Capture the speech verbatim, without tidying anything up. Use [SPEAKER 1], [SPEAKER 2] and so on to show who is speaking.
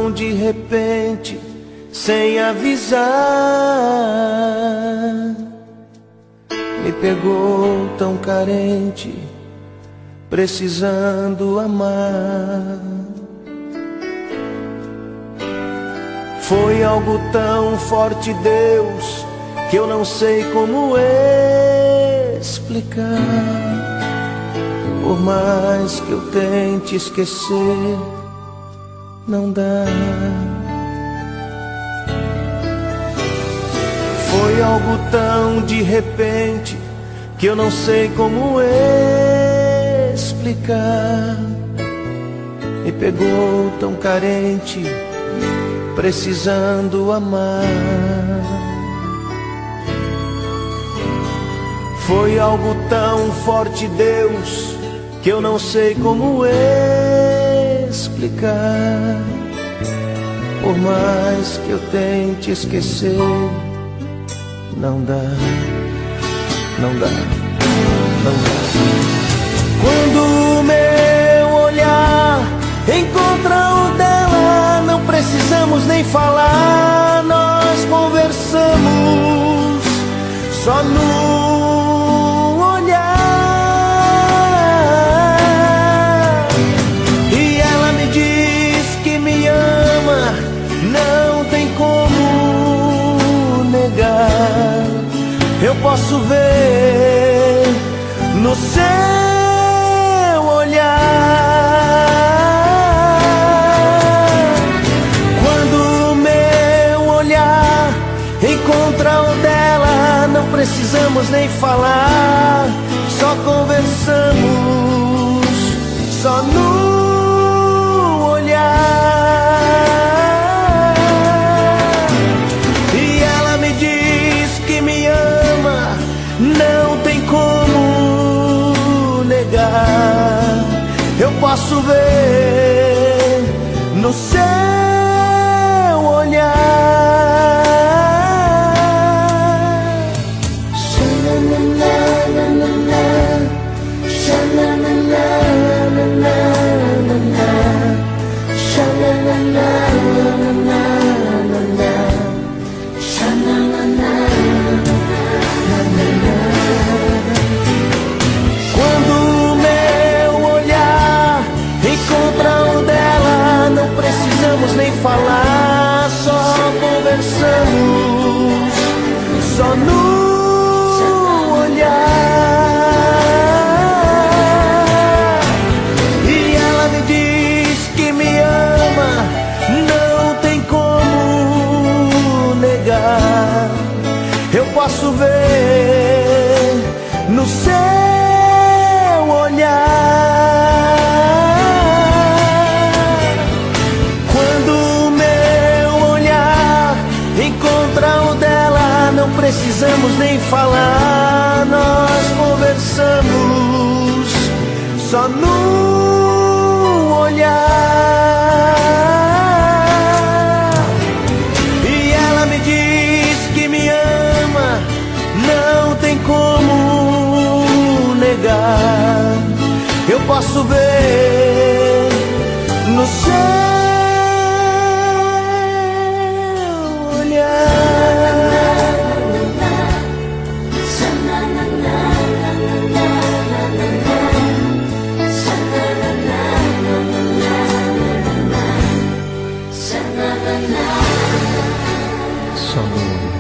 [SPEAKER 1] tão de repente, sem avisar. Me pegou tão carente, precisando amar. Foi algo tão forte, Deus, que eu não sei como explicar. Por mais que eu tente esquecer, não dá. Foi algo tão de repente, que eu não sei como explicar. Me pegou tão carente, precisando amar. Foi algo tão forte, Deus, que eu não sei como explicar. Por mais que eu tente esquecer, não dá, não dá, não dá. Quando o meu olhar encontra o dela, não precisamos nem falar, nós conversamos só no olhar. E ela me diz que me ama, não tem como negar. Eu posso ver no seu olhar. Quando o meu olhar encontra o dela, não precisamos nem falar, só conversamos só no olhar. E ela me diz que me ama, não tem como negar. Eu posso ver no seu olhar. Quando o meu olhar encontra o dela, não precisamos nem falar, só conversamos só no olhar. E ela me diz que me ama, não tem como negar. Eu posso ver no seu olhar. Quando o meu olhar encontra o dela, não precisamos nem falar, nós conversamos só no olhar. E ela me diz que me ama, não tem como negar. Eu posso ver no seu olhar. Só no olhar.